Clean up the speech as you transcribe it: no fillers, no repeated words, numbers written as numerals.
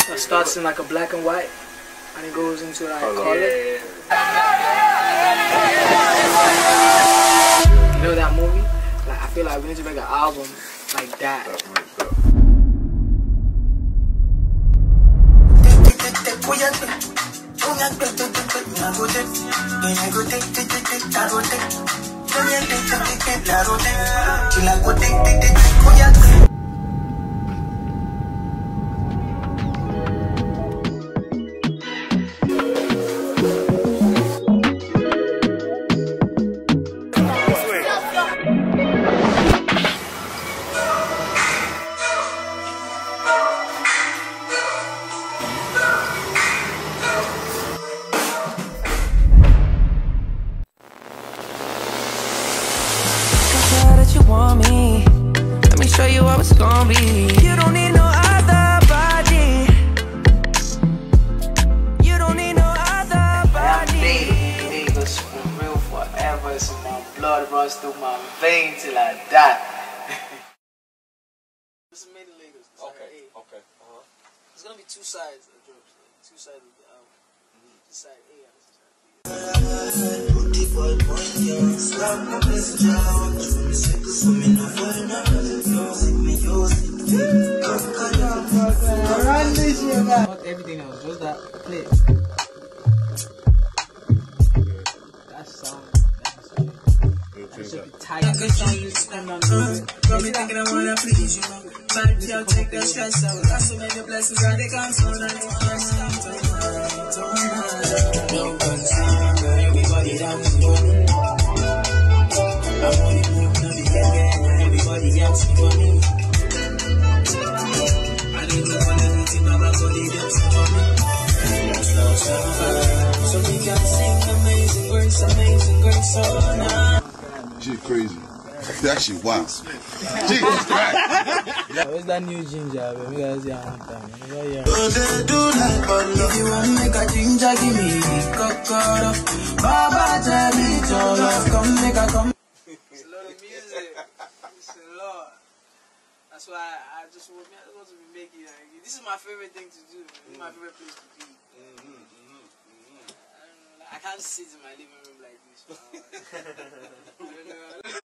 It starts in like a black and white, and it goes into like color. You know that movie? Like I feel like we need to make an album like that. You want me, let me show you how it's gonna be. You don't need no other body. You don't need no other body. I'm Vegas for real forever. It's in my blood, runs through my veins till I die. This is made in Lagos. Okay. There's gonna be two sides of the drops, like two sides of the album. This side A and this side B. Not everything else, just that play. That sound. That should be tight. Got me thinking I wanna please you. Bad girl, take the stress out. Got so many blessings that they can't slow down. No concern, everybody dancing for me. I'm only moving on the gang, everybody dancing for me. I don't know what anything about body dancing for me. So we can sing amazing grace, so now. Shit crazy. That shit wild. Jesus Christ. Where's that new ginger? Baby? Guys, yeah, If you want to make a ginger, give me the cocoa. Baba, tell me to love, come make a come. It's a lot of music. It's a lot. That's why I just want to be making like, this is my favorite thing to do. This is my favorite place to be. I can't sit in my living room like this.